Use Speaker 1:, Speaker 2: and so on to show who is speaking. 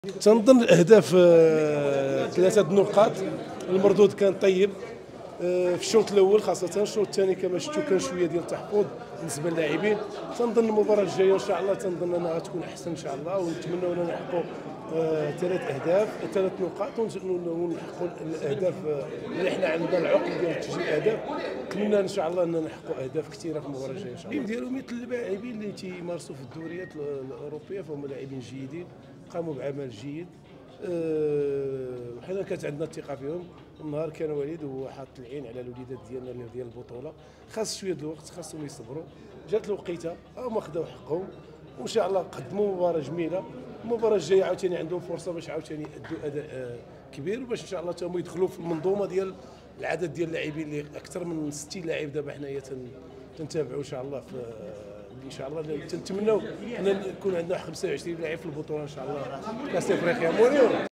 Speaker 1: تنظن الاهداف 3 نقاط. المردود كان طيب في الشوط الاول، خاصه الشوط الثاني كما شفتوا كان شويه ديال التحفظ بالنسبه للاعبين. تنظن المباراه الجايه ان شاء الله تنظن انها غتكون احسن ان شاء الله، ونتمنوا اننا نحققوا 3 نقاط ونحققوا الاهداف اللي حنا عندنا العقل ديال تسجيل الاهداف. نتمنى ان شاء الله ان نحققوا اهداف كثيره في المباراه الجايه ان شاء الله. ديالهم مثل اللاعبين اللي تيمارسوا في الدوريات الاوروبيه، فهم لاعبين جيدين قاموا بعمل جيد. حنا كانت عندنا الثقه فيهم. النهار كان وليد هو حاط العين على الوليدات ديالنا ديال البطوله، خاص شويه د الوقت، خاصهم يصبروا. جات الوقيته هما خداو حقهم وان شاء الله قدموا مباراه جميله. المباراه الجايه عاوتاني عندهم فرصه باش عاوتاني يأدوا اداء كبير، باش ان شاء الله تما يدخلوا في المنظومه ديال العدد ديال اللاعبين اللي اكثر من 60 لاعب دابا حنايا تنتابعوا ان شاء الله في ان شاء الله. تنتمنوا ان يكون عندنا 25 لاعب في البطوله ان شاء الله كاس افريقيا.